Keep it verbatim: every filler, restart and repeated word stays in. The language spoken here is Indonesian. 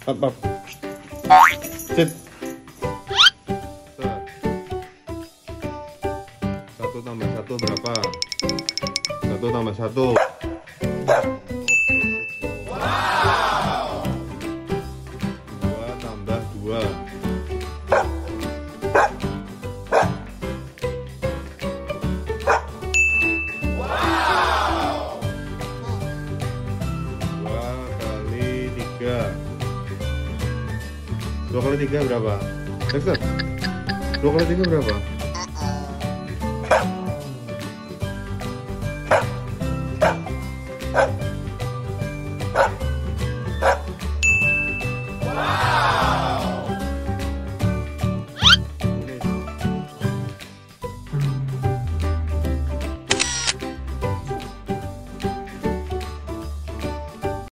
Up, up. Sit. Satu tambah satu berapa? Satu tambah satu. Wow. Dua tambah dua. Wow. Dua kali tiga. Dua kali tiga berapa? Dexter, dua kali tiga berapa?